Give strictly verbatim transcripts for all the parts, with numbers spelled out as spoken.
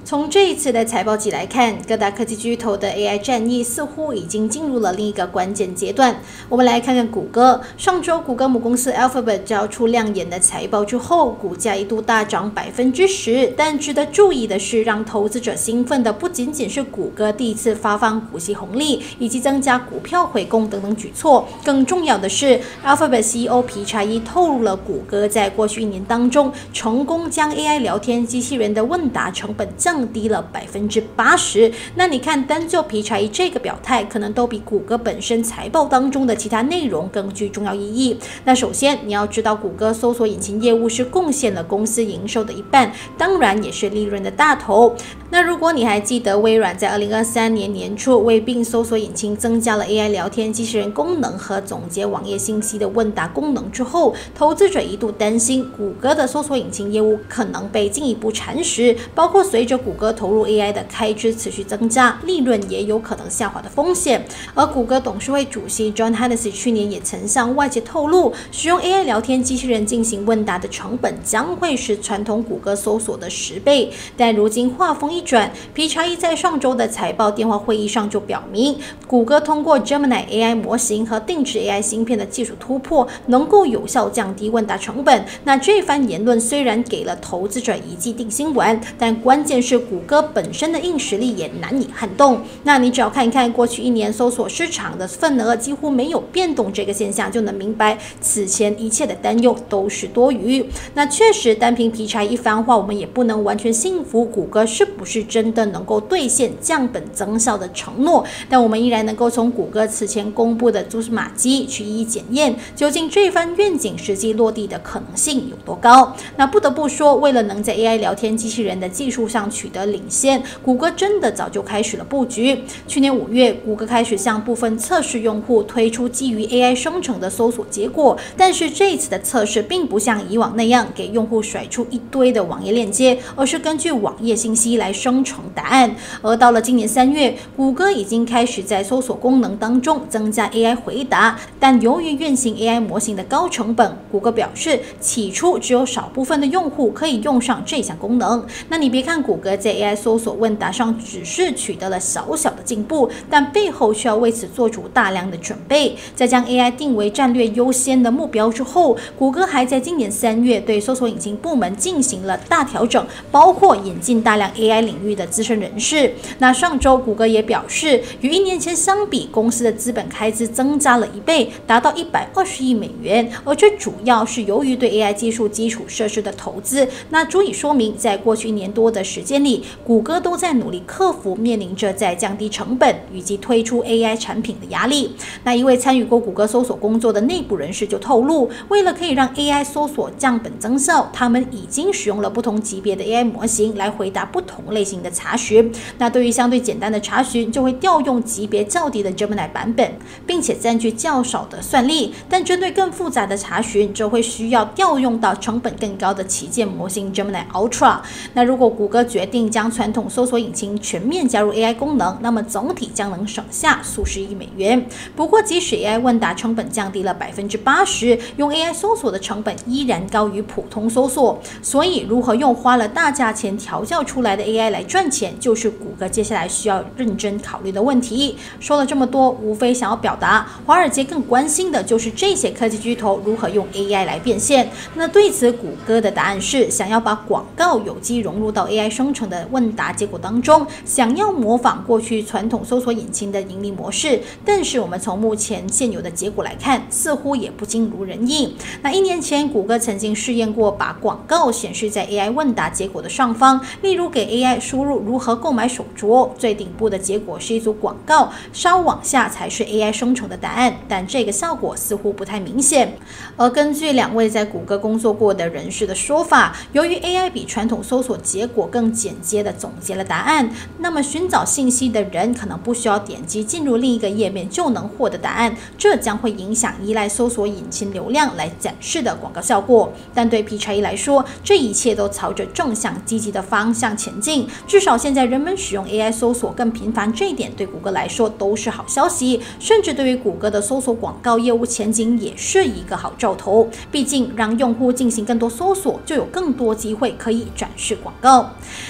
从这一次的财报季来看，各大科技巨头的 A I 战役似乎已经进入了另一个关键阶段。我们来看看谷歌。上周，谷歌母公司 Alphabet 交出亮眼的财报之后，股价一度大涨百分之十。但值得注意的是，让投资者兴奋的不仅仅是谷歌第一次发放股息红利以及增加股票回购等等举措，更重要的是 ，Alphabet C E O 皮查伊透露了谷歌在过去一年当中成功将 A I 聊天机器人的问答成本降。降低了百分之八十。那你看，单就皮查伊这个表态，可能都比谷歌本身财报当中的其他内容更具重要意义。那首先，你要知道，谷歌搜索引擎业务是贡献了公司营收的一半，当然也是利润的大头。那如果你还记得，微软在二零二三年年初为Bing搜索引擎增加了 A I 聊天机器人功能和总结网页信息的问答功能之后，投资者一度担心谷歌的搜索引擎业务可能被进一步蚕食，包括随着谷歌投入 A I 的开支持续增加，利润也有可能下滑的风险。而谷歌董事会主席 John Hennessy 去年也曾向外界透露，使用 A I 聊天机器人进行问答的成本将会是传统谷歌搜索的十倍。但如今话锋一转，皮查伊在上周的财报电话会议上就表明，谷歌通过 Gemini A I 模型和定制 A I 芯片的技术突破，能够有效降低问答成本。那这番言论虽然给了投资者一记定心丸，但关键是谷歌本身的硬实力也难以撼动。那你只要看一看过去一年搜索市场的份额几乎没有变动这个现象，就能明白此前一切的担忧都是多余。那确实，单凭皮查伊一番话，我们也不能完全信服谷歌是不是真的能够兑现降本增效的承诺。但我们依然能够从谷歌此前公布的蛛丝马迹去一一检验，究竟这番愿景实际落地的可能性有多高。那不得不说，为了能在 A I 聊天机器人的技术上取得领先，谷歌真的早就开始了布局。去年五月，谷歌开始向部分测试用户推出基于 A I 生成的搜索结果，但是这一次的测试并不像以往那样给用户甩出一堆的网页链接，而是根据网页信息来生成答案。而到了今年三月，谷歌已经开始在搜索功能当中增加 A I 回答，但由于运行 A I 模型的高成本，谷歌表示起初只有少部分的用户可以用上这项功能。那你别看谷歌在 A I 搜索问答上只是取得了小小的进步，但背后需要为此做出大量的准备。在将 A I 定为战略优先的目标之后，谷歌还在今年三月对搜索引擎部门进行了大调整，包括引进大量 A I 领域的资深人士。那上周谷歌也表示，与一年前相比，公司的资本开支增加了一倍，达到一百二十亿美元，而这主要是由于对 A I 技术基础设施的投资。那足以说明，在过去一年多的时间里，谷歌都在努力克服面临着在降低成本以及推出 A I 产品的压力。那一位参与过谷歌搜索工作的内部人士就透露，为了可以让 A I 搜索降本增效，他们已经使用了不同级别的 A I 模型来回答不同类型的查询。那对于相对简单的查询，就会调用级别较低的 Gemini 版本，并且占据较少的算力。但针对更复杂的查询，就会需要调用到成本更高的旗舰模型 Gemini Ultra。那如果谷歌决定将传统搜索引擎全面加入 A I 功能，那么总体将能省下数十亿美元。不过，即使 A I 问答成本降低了百分之八十，用 A I 搜索的成本依然高于普通搜索。所以，如何用花了大价钱调教出来的 A I 来赚钱，就是谷歌接下来需要认真考虑的问题。说了这么多，无非想要表达，华尔街更关心的就是这些科技巨头如何用 A I 来变现。那对此，谷歌的答案是想要把广告有机融入到 A I 生成的问答结果当中，想要模仿过去传统搜索引擎的盈利模式。但是我们从目前现有的结果来看，似乎也不尽如人意。那一年前，谷歌曾经试验过把广告显示在 A I 问答结果的上方，例如给 A I 输入如何购买手镯，最顶部的结果是一组广告，稍往下才是 A I 生成的答案，但这个效果似乎不太明显。而根据两位在谷歌工作过的人士的说法，由于 A I 比传统搜索结果更简洁地总结了答案，那么寻找信息的人可能不需要点击进入另一个页面就能获得答案，这将会影响依赖搜索引擎流量来展示的广告效果。但对皮查伊来说，这一切都朝着正向积极的方向前进，至少现在人们使用 A I 搜索更频繁，这一点对谷歌来说都是好消息，甚至对于谷歌的搜索广告业务前景也是一个好兆头。毕竟让用户进行更多搜索，就有更多机会可以展示广告。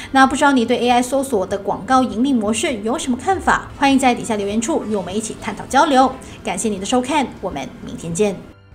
那不知道你对 A I 搜索的广告盈利模式有什么看法？欢迎在底下留言处与我们一起探讨交流。感谢你的收看，我们明天见。